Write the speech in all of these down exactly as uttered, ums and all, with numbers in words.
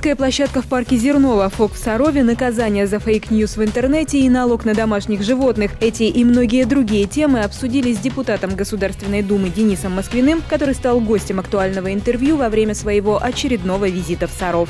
Детская площадка в парке Зернова, ФОП в Сарове, наказание за фейк-ньюс в интернете и налог на домашних животных. Эти и многие другие темы обсудили с депутатом Государственной Думы Денисом Москвиным, который стал гостем актуального интервью во время своего очередного визита в Саров.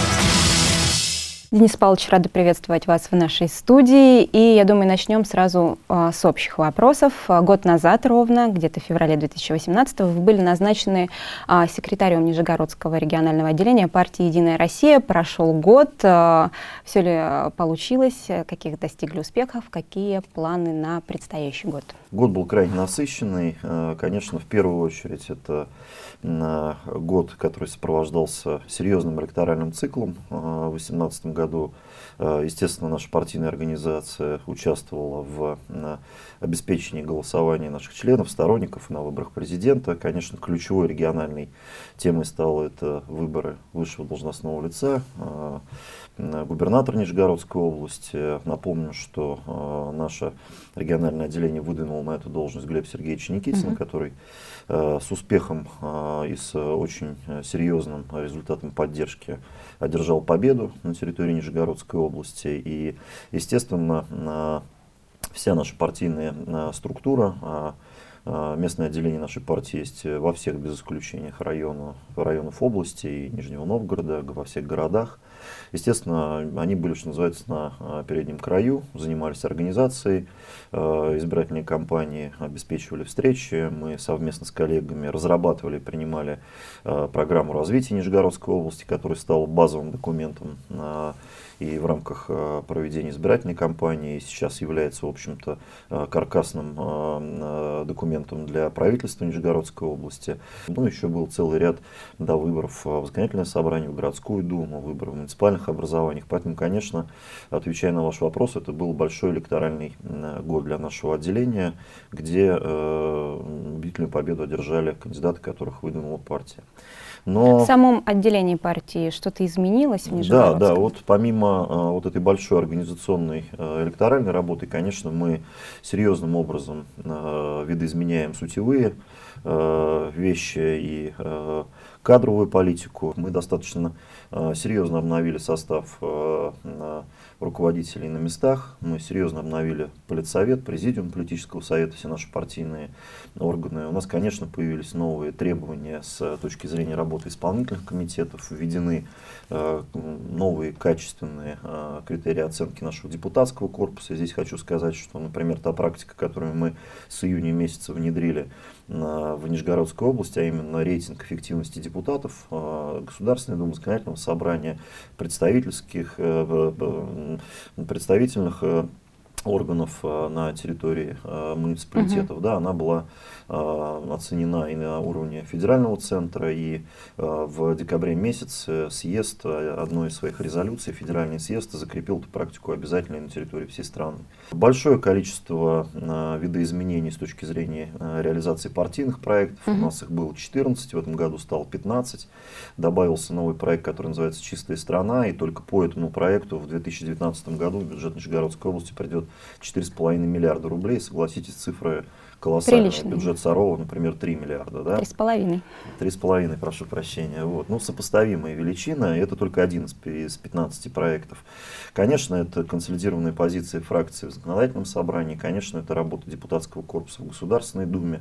Денис Павлович, рада приветствовать вас в нашей студии. И, я думаю, начнем сразу э, с общих вопросов. Год назад ровно, где-то в феврале две тысячи восемнадцатого, вы были назначены э, секретарем Нижегородского регионального отделения партии «Единая Россия». Прошел год. Э, все ли получилось? Каких достигли успехов? Какие планы на предстоящий год? Год был крайне насыщенный. Конечно, в первую очередь, это год, который сопровождался серьезным электоральным циклом. В две тысячи восемнадцатом году, естественно, наша партийная организация участвовала в обеспечении голосования наших членов, сторонников на выборах президента. Конечно, ключевой региональной темой стало это выборы высшего должностного лица, губернатор Нижегородской области. Напомню, что э, наше региональное отделение выдвинуло на эту должность Глеба Сергеевича Никитина, uh-huh. который э, с успехом э, и с очень серьезным результатом поддержки одержал победу на территории Нижегородской области. И, естественно, э, вся наша партийная э, структура, э, местное отделение нашей партии есть во всех, без исключения, районов, районов области и Нижнего Новгорода, во всех городах. Естественно, они были, что называется, на переднем краю, занимались организацией избирательной кампании, обеспечивали встречи. Мы совместно с коллегами разрабатывали, принимали программу развития Нижегородской области, которая стала базовым документом и в рамках проведения избирательной кампании сейчас является, в общем-то, каркасным документом для правительства Нижегородской области. Ну, еще был целый ряд до выборов в законодательное собрание, в городскую думу, выборы в муниципальных образованиях. Поэтому, конечно, отвечая на ваш вопрос, это был большой электоральный год для нашего отделения, где убедительную победу одержали кандидаты, которых выдвинула партия. Но... В самом отделении партии что-то изменилось в Нижегородском? Да, да, вот помимо а, вот этой большой организационной а, электоральной работы, конечно, мы серьезным образом а, видоизменяем сутевые а, вещи и а, кадровую политику. Мы достаточно а, серьезно обновили состав а, а, руководителей на местах, мы серьезно обновили политсовет, президиум политического совета, все наши партийные органы. У нас, конечно, появились новые требования с точки зрения работы исполнительных комитетов, введены э, новые качественные э, критерии оценки нашего депутатского корпуса. Здесь хочу сказать, что, например, та практика, которую мы с июня месяца внедрили э, в Нижегородской области, а именно рейтинг эффективности депутатов э, Государственной Думы, Законодательного собрания, представительских, э, представительных э, органов э, на территории э, муниципалитетов, uh-huh. да, она была э, оценена и на уровне федерального центра, и э, в декабре месяце съезд э, одной из своих резолюций, федеральный съезд, закрепил эту практику обязательной на территории всей страны. Большое количество э, видоизменений с точки зрения э, реализации партийных проектов, uh-huh. у нас их было четырнадцать, в этом году стало пятнадцать, добавился новый проект, который называется «Чистая страна», и только по этому проекту в две тысячи девятнадцатом году в бюджет Нижегородской области придет четыре с половиной миллиарда рублей. Согласитесь, цифры колоссальные. Приличные. Бюджет Сарова, например, три миллиарда. Да? Три с половиной. Три с половиной, прошу прощения. Вот. Ну, сопоставимая величина, и это только один из пятнадцати проектов. Конечно, это консолидированная позиция фракции в законодательном собрании, конечно, это работа депутатского корпуса в Государственной Думе.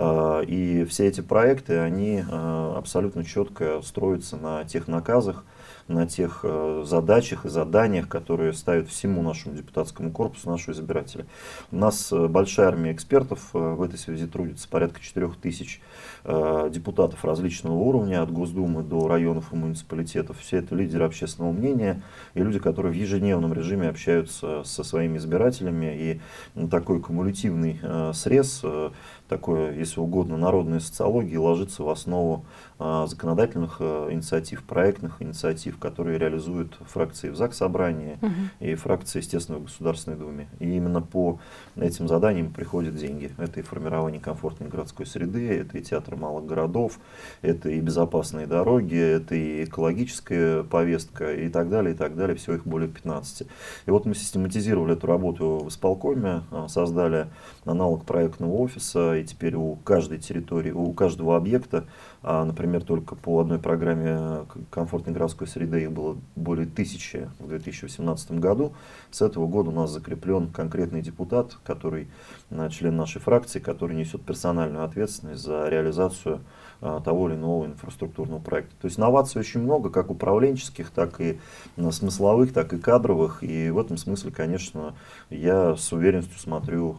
И все эти проекты, они абсолютно четко строятся на тех наказах, на тех э, задачах и заданиях, которые ставят всему нашему депутатскому корпусу, наши избиратели. У нас э, большая армия экспертов э, в этой связи трудится, порядка четырёх тысяч э, депутатов различного уровня, от Госдумы до районов и муниципалитетов. Все это лидеры общественного мнения и люди, которые в ежедневном режиме общаются со своими избирателями. И ну, такой кумулятивный э, срез, э, такое, если угодно, народная социология ложится в основу э, законодательных э, инициатив, проектных инициатив, которые реализуют фракции в Заксобрании uh-huh. и фракции, естественно, в Государственной Думе. И именно по этим заданиям приходят деньги. Это Это и формирование комфортной городской среды, это и театр малых городов, это и безопасные дороги, это и экологическая повестка и так далее, и так далее. Всего их более пятнадцати. И вот мы систематизировали эту работу в исполкоме, создали аналог проектного офиса, и теперь у каждой территории, у каждого объекта, например, только по одной программе комфортной городской среды их было более тысячи в две тысячи восемнадцатом году. С этого года у нас закреплен конкретный депутат, который, член нашей фракции, который несет персональную ответственность за реализацию того или иного инфраструктурного проекта. То есть инноваций очень много, как управленческих, так и смысловых, так и кадровых. И в этом смысле, конечно, я с уверенностью смотрю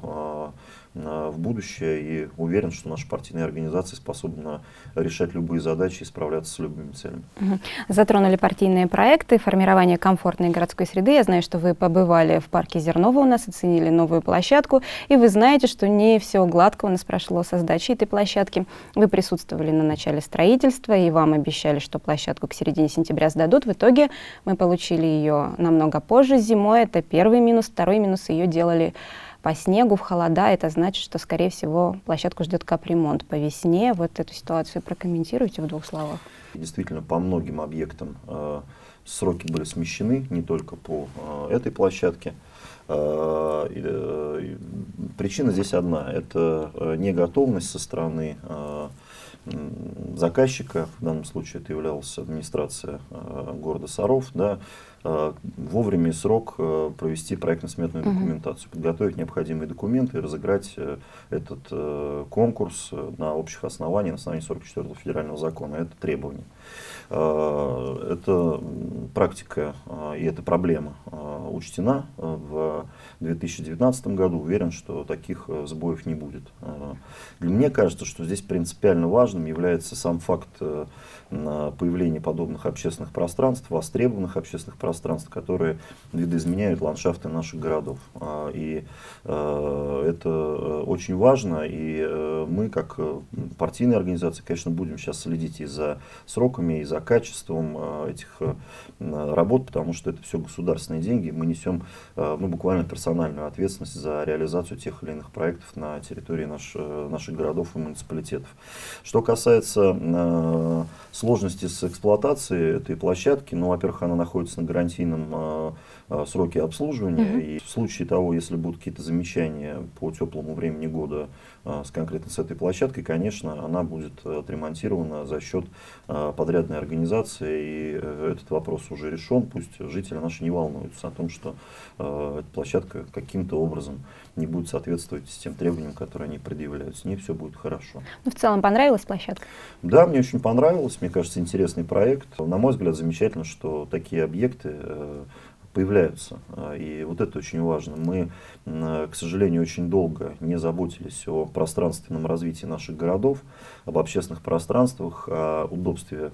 в будущее и уверен, что наша партийная организация способна решать любые задачи и справляться с любыми целями. Затронули партийные проекты, формирование комфортной городской среды. Я знаю, что вы побывали в парке Зернова у нас, оценили новую площадку, и вы знаете, что не все гладко у нас прошло со сдачей этой площадки. Вы присутствовали на начале строительства, и вам обещали, что площадку к середине сентября сдадут. В итоге мы получили ее намного позже, зимой. Это первый минус. Второй минус — ее делали по снегу, в холода. Это значит, что, скорее всего, площадку ждет капремонт по весне. Вот эту ситуацию прокомментируйте в двух словах. Действительно, по многим объектам э, сроки были смещены, не только по э, этой площадке. Э, э, причина здесь одна. Это э, неготовность со стороны э, заказчика, в данном случае это являлась администрация э, города Саров, да, э, вовремя и срок э, провести проектно-сметную uh-huh. документацию, подготовить необходимые документы и разыграть э, этот э, конкурс на общих основаниях, на основании сорок четвёртого федерального закона. Это требование. Э, это практика э, и эта проблема э, учтена в две тысячи девятнадцатом году. Уверен, что таких э, сбоев не будет. Э, для меня кажется, что здесь принципиально важно является сам факт э, появления подобных общественных пространств, востребованных общественных пространств, которые видоизменяют ландшафты наших городов. Э, и э, это очень важно, и э, мы, как партийная организация, конечно, будем сейчас следить и за сроками, и за качеством э, этих э, работ, потому что это все государственные деньги, мы несем э, ну, буквально персональную ответственность за реализацию тех или иных проектов на территории наш, наших городов и муниципалитетов. Что касается э, сложности с эксплуатацией этой площадки, ну, во-первых, она находится на гарантийном э, э, сроке обслуживания, mm-hmm. и в случае того, если будут какие-то замечания по теплому времени года э, с, конкретно с этой площадкой, конечно, она будет отремонтирована за счет э, подрядной организации, и э, этот вопрос уже решен. Пусть жители наши не волнуются о том, что э, эта площадка каким-то образом не будет соответствовать тем требованиям, которые они предъявляют. С ней все будет хорошо. Ну, в целом понравилась площадка? Да, мне очень понравилось. Мне кажется, интересный проект. На мой взгляд, замечательно, что такие объекты э, появляются. И вот это очень важно. Мы, к сожалению, очень долго не заботились о пространственном развитии наших городов, об общественных пространствах, о удобстве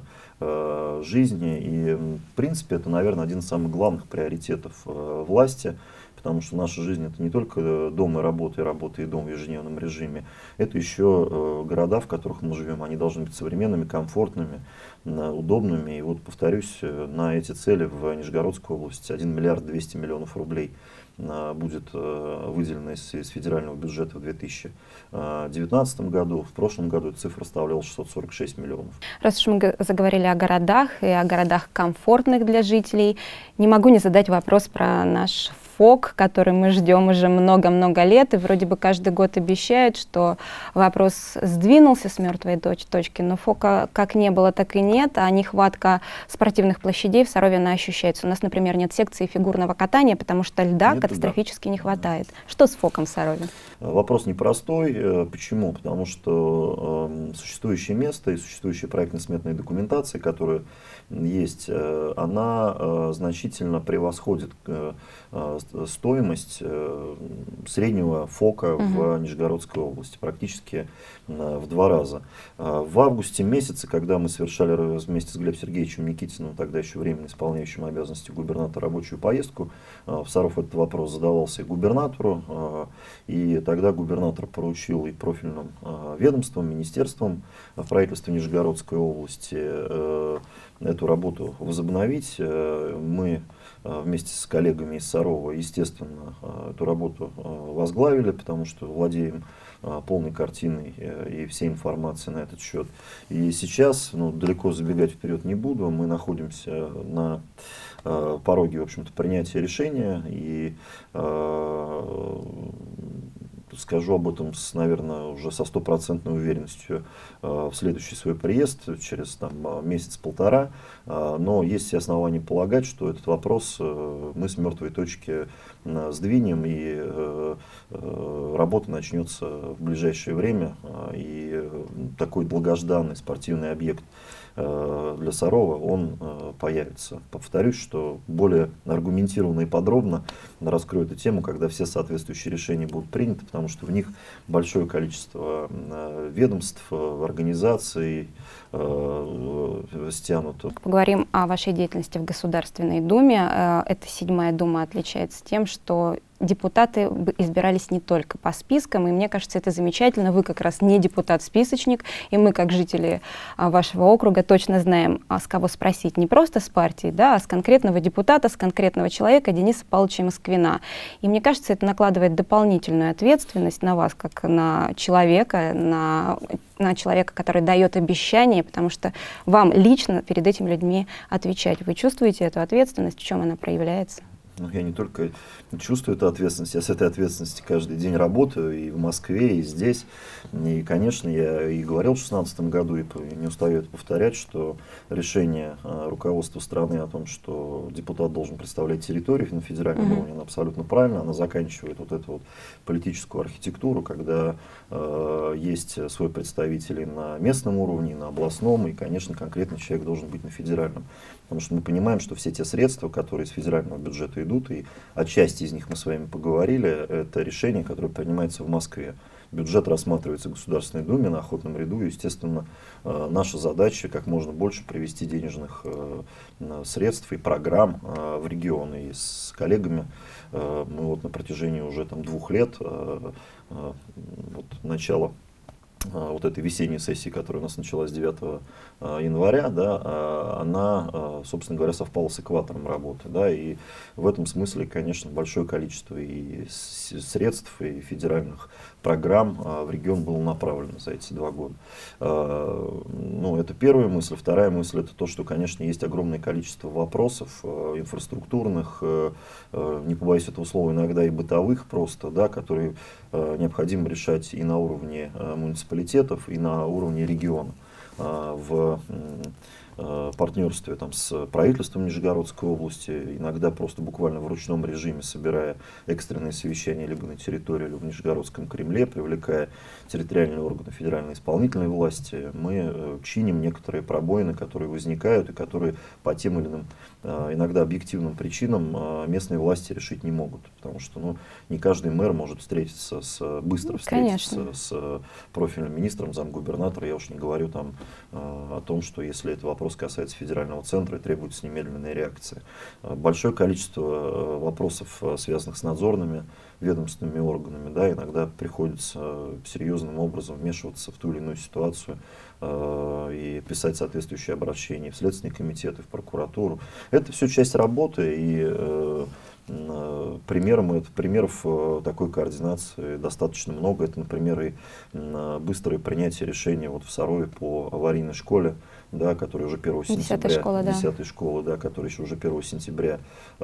э, жизни. И, в принципе, это, наверное, один из самых главных приоритетов э, власти. Потому что наша жизнь — это не только дом и работа, и работа и дом в ежедневном режиме. Это еще э, города, в которых мы живем. Они должны быть современными, комфортными, э, удобными. И вот, повторюсь, э, на эти цели в Нижегородской области один миллиард двести миллионов рублей э, будет э, выделено из, из федерального бюджета в две тысячи девятнадцатом году. В прошлом году эта цифра составляла шестьсот сорок шесть миллионов. Раз уж мы заговорили о городах и о городах комфортных для жителей, не могу не задать вопрос про наш ФОК, который мы ждем уже много-много лет, и вроде бы каждый год обещают, что вопрос сдвинулся с мертвой точки, но ФОКа как не было, так и нет, а нехватка спортивных площадей в Сарове она ощущается. У нас, например, нет секции фигурного катания, потому что льда нет, катастрофически да. не хватает. Что с ФОКом в Сарове? Вопрос непростой. Почему? Потому что э, существующее место и существующая проектно-сметная документация, которая есть, э, она э, значительно превосходит э, стоимость э, среднего ФОКа угу. в Нижегородской области, практически э, в два раза. Э, в августе месяце, когда мы совершали вместе с Глебом Сергеевичем Никитиным, тогда еще временно исполняющим обязанности губернатора, рабочую поездку, э, в Саров этот вопрос задавался и губернатору, э, и тогда губернатор поручил и профильным э, ведомствам, министерствам в правительстве Нижегородской области э, эту работу возобновить. Э, мы вместе с коллегами из Сарова, естественно, эту работу возглавили, потому что владеем полной картиной и всей информацией на этот счет. И сейчас, ну, далеко забегать вперед не буду, мы находимся на пороге, в общем-то, принятия решения, и э, скажу об этом, с, наверное, уже со стопроцентной уверенностью э, в следующий свой приезд, через там, месяц-полтора, э, но есть все основания полагать, что этот вопрос э, мы с мертвой точки э, сдвинем, и э, э, работа начнется в ближайшее время, э, и э, такой долгожданный спортивный объект для Сарова, он э, появится. Повторюсь, что более аргументированно и подробно раскрою эту тему, когда все соответствующие решения будут приняты, потому что в них большое количество э, ведомств, э, организаций э, стянуто. Поговорим о вашей деятельности в Государственной Думе. Э, эта седьмая Дума отличается тем, что депутаты избирались не только по спискам, и мне кажется, это замечательно. Вы как раз не депутат-списочник, и мы, как жители а, вашего округа, точно знаем, а с кого спросить. Не просто с партии, да, а с конкретного депутата, с конкретного человека, Дениса Павловича Москвина. И мне кажется, это накладывает дополнительную ответственность на вас, как на человека, на, на человека, который дает обещания, потому что вам лично перед этими людьми отвечать. Вы чувствуете эту ответственность? В чем она проявляется? Ну, я не только чувствую эту ответственность, я с этой ответственностью каждый день работаю и в Москве, и здесь. И, конечно, я и говорил в две тысячи шестнадцатом году, и не устаю это повторять, что решение руководства страны о том, что депутат должен представлять территорию на федеральном mm-hmm. уровне, оно абсолютно правильно, она заканчивает вот эту вот политическую архитектуру, когда э, есть свой представитель и на местном уровне, и на областном, и, конечно, конкретный человек должен быть на федеральном. Потому что мы понимаем, что все те средства, которые из федерального бюджета идут, и о части из них мы с вами поговорили, это решение, которое принимается в Москве. Бюджет рассматривается в Государственной Думе на охотном ряду, и, естественно, наша задача как можно больше привести денежных средств и программ в регионы. И с коллегами мы вот на протяжении уже там, двух лет, вот, начала вот этой весенней сессии, которая у нас началась девятого января, да, она, собственно говоря, совпала с экватором работы. Да, и в этом смысле, конечно, большое количество и средств, и федеральных программ в регион было направлено за эти два года. Ну, это первая мысль. Вторая мысль — это то, что, конечно, есть огромное количество вопросов инфраструктурных, не побоюсь этого слова, иногда и бытовых просто, да, которые необходимо решать и на уровне муниципалитетов, и на уровне региона. В партнерстве там, с правительством Нижегородской области, иногда просто буквально в ручном режиме, собирая экстренные совещания либо на территории, либо в Нижегородском Кремле, привлекая территориальные органы федеральной исполнительной власти, мы чиним некоторые пробоины, которые возникают и которые по тем или иным, иногда объективным причинам местные власти решить не могут. Потому что ну, не каждый мэр может встретиться с, быстро встретиться Конечно. с профильным министром, замгубернатора. Я уж не говорю там о том, что если это вопрос касается федерального центра и требуется немедленная реакция. Большое количество вопросов, связанных с надзорными ведомственными органами, да, иногда приходится серьезным образом вмешиваться в ту или иную ситуацию э, и писать соответствующие обращения в Следственный комитет и в прокуратуру. Это все часть работы, и э, э, примером, это, примеров э, такой координации достаточно много. Это, например, и э, быстрое принятие решения вот в Сарове по аварийной школе, да, которая уже первого сентября, школа, да. десятой школы, да, которая еще уже первого сентября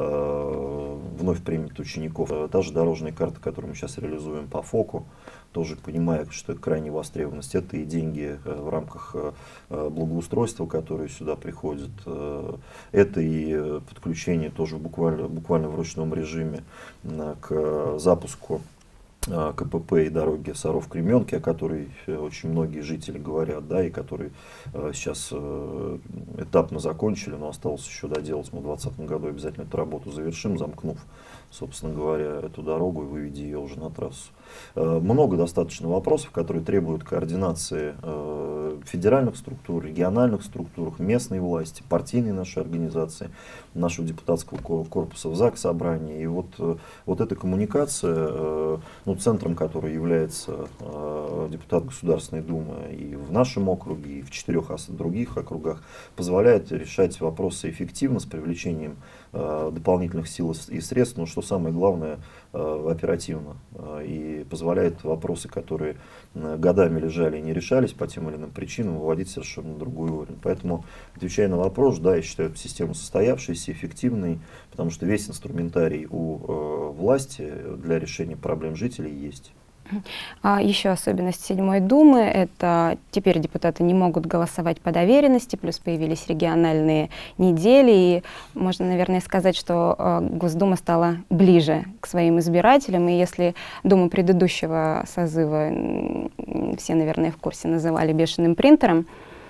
э, вновь примет учеников. Та же дорожная карта, которую мы сейчас реализуем по ФОКу, тоже понимая, что это крайне востребованность, это и деньги э, в рамках э, благоустройства, которые сюда приходят, э, это и подключение тоже буквально, буквально в ручном режиме э, к запуску КПП и дороги Саров-Кременки, о которой очень многие жители говорят, да, и которые э, сейчас э, этапно закончили, но осталось еще доделать. Мы в двадцать двадцатом году обязательно эту работу завершим, замкнув, собственно говоря, эту дорогу и выведя ее уже на трассу. Э, много достаточно вопросов, которые требуют координации э, федеральных структур, региональных структур, местной власти, партийной нашей организации, нашего депутатского корпуса в ЗАГС собрании. И вот, э, вот эта коммуникация, э, ну, центром, который является э, депутат Государственной Думы и в нашем округе, и в четырех других округах, позволяет решать вопросы эффективно, с привлечением дополнительных сил и средств, но что самое главное, оперативно. И позволяет вопросы, которые годами лежали и не решались по тем или иным причинам, выводить совершенно на другой уровень. Поэтому, отвечая на вопрос, да, я считаю эту систему состоявшейся, эффективной, потому что весь инструментарий у власти для решения проблем жителей есть. А еще особенность седьмой Думы — это теперь депутаты не могут голосовать по доверенности, плюс появились региональные недели, и можно, наверное, сказать, что э, Госдума стала ближе к своим избирателям, и если Думу предыдущего созыва, все, наверное, в курсе, называли бешеным принтером,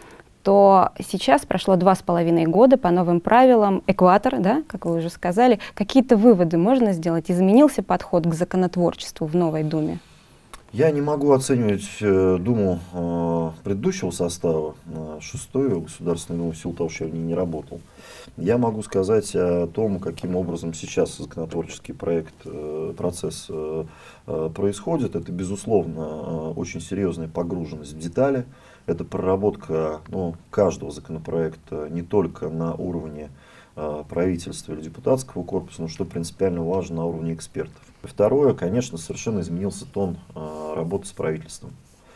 то сейчас прошло два с половиной года по новым правилам, экватор, да, как вы уже сказали. Какие-то выводы можно сделать? Изменился подход к законотворчеству в новой Думе? Я не могу оценивать э, Думу э, предыдущего состава, э, шестую Государственную Думу, в силу того, что я в ней не работал. Я могу сказать о том, каким образом сейчас законотворческий проект, э, процесс э, э, происходит. Это, безусловно, э, очень серьезная погруженность в детали. Это проработка, ну, каждого законопроекта не только на уровне э, правительства или депутатского корпуса, но что принципиально важно, на уровне экспертов. Второе, конечно, совершенно изменился тон э, работы с правительством.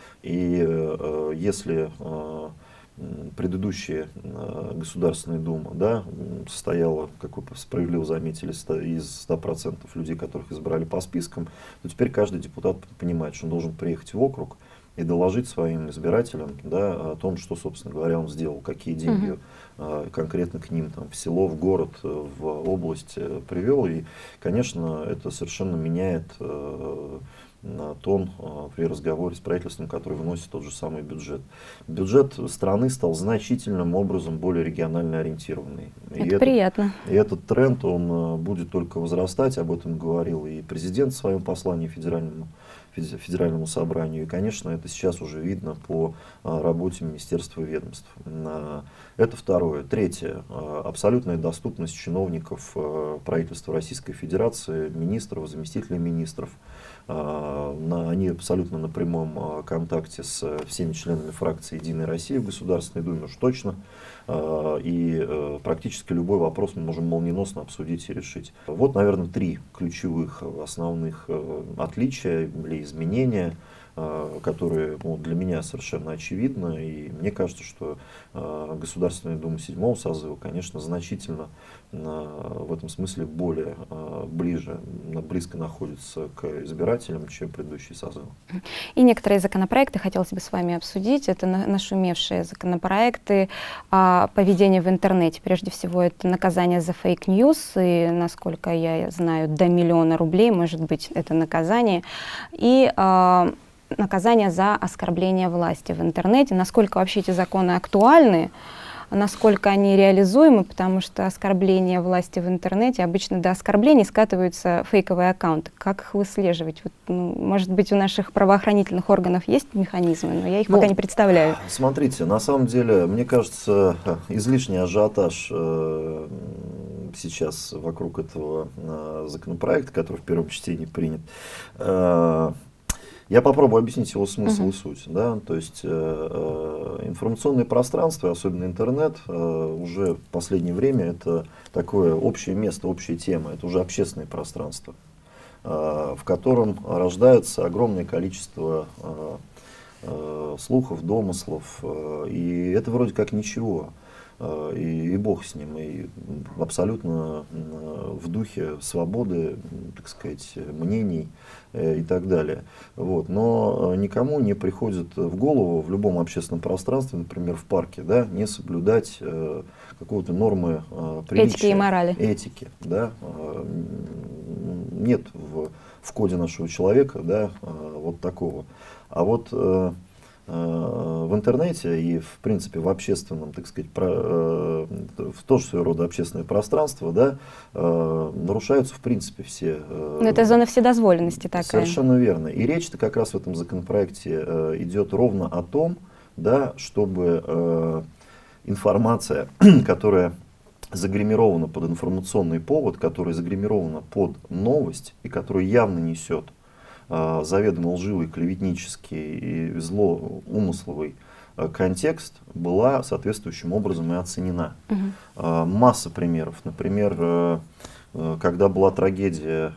И э, если э, предыдущая э, Государственная Дума, да, состояла, как вы справедливо заметили, из ста процентов людей, которых избрали по спискам, то теперь каждый депутат понимает, что он должен приехать в округ и доложить своим избирателям, да, о том, что, собственно говоря, он сделал, какие деньги uh-huh. э, конкретно к ним там, в село, в город, в область э, привел. И, конечно, это совершенно меняет э, тон э, при разговоре с правительством, который выносит тот же самый бюджет. Бюджет страны стал значительным образом более регионально ориентированный. Это и приятно. Этот, и этот тренд, он э, будет только возрастать, об этом говорил и президент в своем послании федеральному федеральному собранию. И, конечно, это сейчас уже видно по а, работе министерства и ведомств. А, это второе. Третье. А, абсолютная доступность чиновников а, правительства Российской Федерации, министров, заместителей министров. А, на, они абсолютно на прямом а, контакте с а, всеми членами фракции «Единой России» в Государственной Думе, уж точно. А, и а, практически любой вопрос мы можем молниеносно обсудить и решить. Вот, наверное, три ключевых основных а, отличия или изменения, которые, ну, для меня совершенно очевидны. И мне кажется, что э, Государственная Дума седьмого созыва, конечно, значительно э, в этом смысле более э, ближе, близко находится к избирателям, чем предыдущий созыв. И некоторые законопроекты хотелось бы с вами обсудить. Это нашумевшие законопроекты о поведении в интернете. Прежде всего, это наказание за фейк-ньюс, и, насколько я знаю, до миллиона рублей может быть это наказание. И э, наказание за оскорбление власти в интернете. Насколько вообще эти законы актуальны, насколько они реализуемы, потому что оскорбление власти в интернете, обычно до оскорблений скатываются фейковые аккаунты. Как их выслеживать? Вот, ну, может быть, у наших правоохранительных органов есть механизмы, но я их ну, пока не представляю. Смотрите, на самом деле, мне кажется, излишний ажиотаж э, сейчас вокруг этого э, законопроекта, который в первом чтении принят, э, я попробую объяснить его смысл uh-huh. и суть. Да? То есть э, э, информационное пространство, особенно интернет, э, уже в последнее время это такое общее место, общая тема, это уже общественное пространство, э, в котором рождается огромное количество э, э, слухов, домыслов, э, и это вроде как ничего. И, и бог с ним, и абсолютно в духе свободы, так сказать, мнений и так далее. Вот. Но никому не приходит в голову в любом общественном пространстве, например, в парке, да, не соблюдать э, какого-то нормы э, приличия. Этики и морали. Этики, да. Нет в, в коде нашего человека, да, вот такого. А вот э, в интернете и, в принципе, в общественном, так сказать, про, э, в тоже своего рода общественное пространство, да, э, нарушаются, в принципе, все... Э, Но это зона вседозволенности такая. Совершенно верно. И речь-то как раз в этом законопроекте э, идет ровно о том, да, чтобы э, информация, которая загримирована под информационный повод, которая загримирована под новость и которая явно несет заведомо лживый, клеветнический и злоумысловый контекст была соответствующим образом и оценена. Угу. Масса примеров. Например, когда была трагедия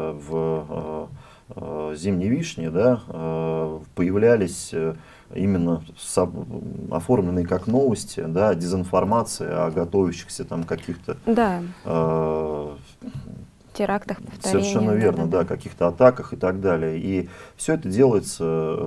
в «Зимней вишне», да, появлялись именно оформленные как новости, да, дезинформация о готовящихся там каких-то да. э, терактах, совершенно верно, да, да, да, каких-то атаках и так далее. И все это делается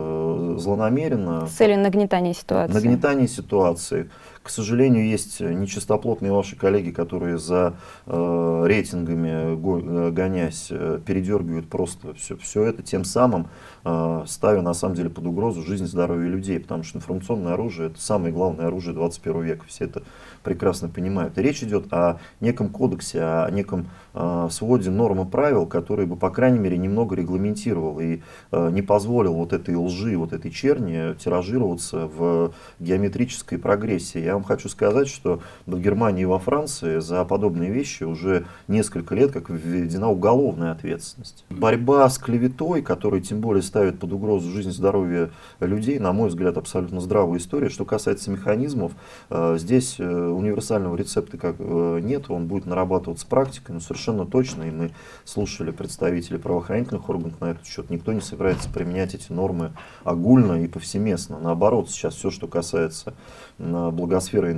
э, злонамеренно. С целью нагнетания ситуации. Нагнетания ситуации. К сожалению, есть нечистоплотные ваши коллеги, которые за э, рейтингами го, гонясь э, передергивают просто все, все это, тем самым э, ставя на самом деле под угрозу жизнь и здоровье людей, потому что информационное оружие — это самое главное оружие двадцать первого века, все это прекрасно понимают. И речь идет о неком кодексе, о неком э, своде норм и правил, который бы, по крайней мере, немного регламентировал и э, не позволил вот этой лжи, вот этой черни тиражироваться в геометрической прогрессии. Я вам хочу сказать, что в Германии и во Франции за подобные вещи уже несколько лет как введена уголовная ответственность. Борьба с клеветой, которая тем более ставит под угрозу жизнь и здоровье людей, на мой взгляд, абсолютно здравая история. Что касается механизмов, здесь универсального рецепта как нет, он будет нарабатываться практикой, но совершенно точно, и мы слушали представителей правоохранительных органов на этот счет, никто не собирается применять эти нормы огульно и повсеместно. Наоборот, сейчас все, что касается благосостояния сферы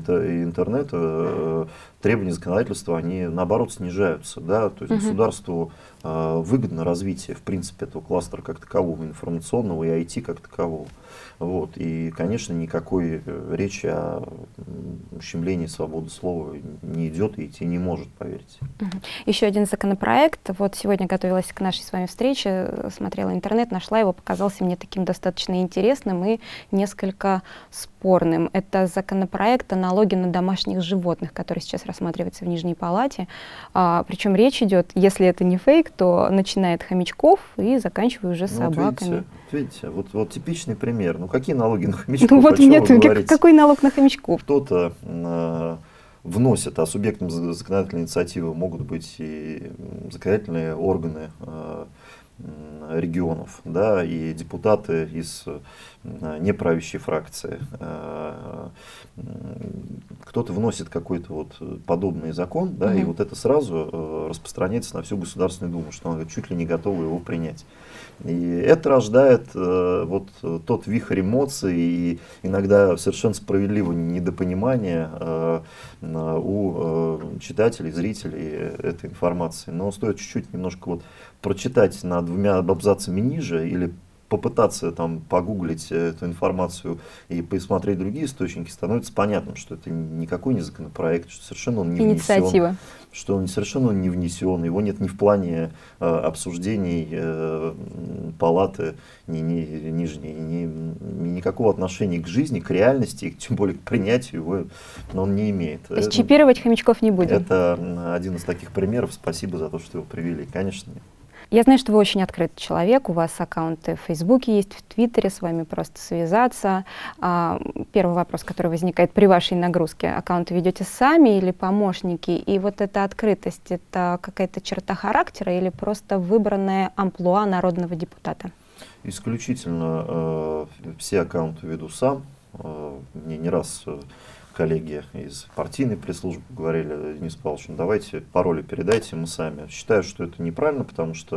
интернета, требования законодательства, они наоборот снижаются. Да? То есть uh-huh. государству э, выгодно развитие, в принципе, этого кластера как такового, информационного и ай ти как такового. Вот. И, конечно, никакой речи о ущемлении свободы слова не идет и идти не может, поверьте. Uh-huh. Еще один законопроект. Вот сегодня готовилась к нашей с вами встрече, смотрела интернет, нашла его, показался мне таким достаточно интересным и несколько спорным. Это законопроект о налоге на домашних животных, который сейчас рассматривается в Нижней Палате. А, причем речь идет, если это не фейк, то начиная от хомячков и заканчивая уже ну, собаками. Вот видите, видите вот, вот типичный пример. Ну какие налоги на хомячков? Ну вот нет, какой налог на хомячков? Кто-то э, вносит, а субъектом законодательной инициативы могут быть и законодательные органы э, регионов, да, и депутаты из неправящей фракции. Кто-то вносит какой-то вот подобный закон, да, mm-hmm. и вот это сразу распространяется на всю Государственную Думу, что она чуть ли не готова его принять. И это рождает э, вот тот вихрь эмоций и иногда совершенно справедливого недопонимания э, у э, читателей, зрителей этой информации. Но стоит чуть-чуть немножко вот прочитать на двумя абзацами ниже или попытаться там погуглить эту информацию и посмотреть другие источники, становится понятным, что это никакой не законопроект, что совершенно он не Инициатива. внесен, что он совершенно он не внесен, его нет ни в плане э, обсуждений э, палаты ни, ни, нижней, ни, ни никакого отношения к жизни, к реальности, тем более к принятию его он не имеет. То есть чипировать хомячков не будем? Это один из таких примеров. Спасибо за то, что его привели. Конечно, нет. Я знаю, что вы очень открытый человек, у вас аккаунты в Фейсбуке есть, в Твиттере, с вами просто связаться. А, первый вопрос, который возникает при вашей нагрузке: аккаунты ведете сами или помощники? И вот эта открытость, это какая-то черта характера или просто выбранная амплуа народного депутата? Исключительно э, все аккаунты веду сам. Э, мне не раз э, коллеги из партийной пресс-службы говорили: Денис Павлович, ну давайте пароли передайте, мы сами. Считаю, что это неправильно, потому что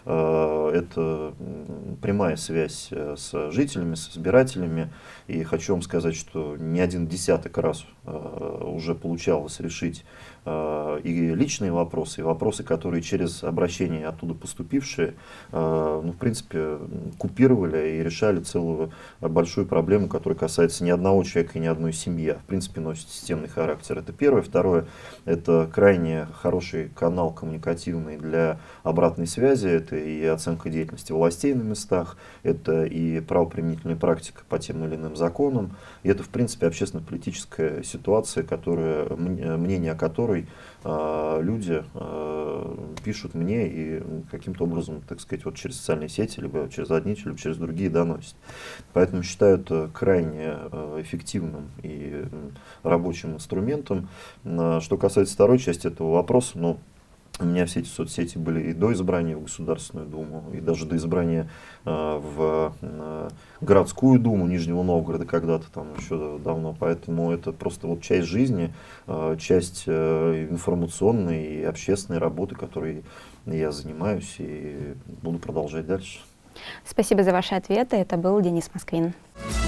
э, это прямая связь с жителями, с избирателями. И хочу вам сказать, что не один десяток раз э, уже получалось решить э, и личные вопросы, и вопросы, которые через обращения оттуда поступившие, э, ну, в принципе, купировали и решали целую большую проблему, которая касается ни одного человека и ни одной семьи, а в принципе носит системный характер. Это первое. Второе, это крайне хороший канал коммуникативный для обратной связи, это и оценка деятельности властей на местах, это и правоприменительная практика по тем или иным законам, и это, в принципе, общественно-политическая ситуация, которая, мнение о которой э, люди э, пишут мне и каким-то образом, так сказать, вот через социальные сети, либо через одни, либо через другие доносят. Поэтому считаю это крайне э, эффективным и рабочим инструментом. Что касается второй части этого вопроса, ну, У меня все эти соцсети были и до избрания в Государственную Думу, и даже до избрания э, в э, городскую Думу Нижнего Новгорода когда-то там еще давно. Поэтому это просто вот часть жизни, э, часть э, информационной и общественной работы, которой я занимаюсь и буду продолжать дальше. Спасибо за ваши ответы. Это был Денис Москвин.